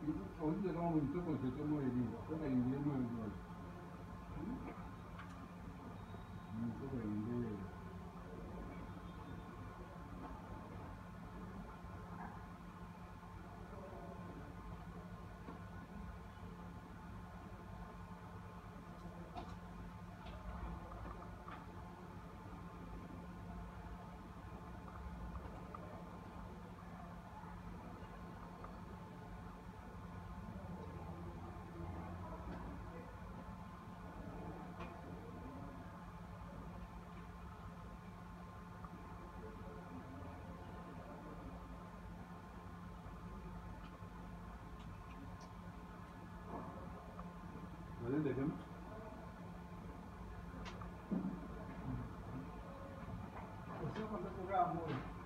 언제 나오면 저거 저거야지. 저거 인제면 저거 인제. Ne dedim? Você quando eu programou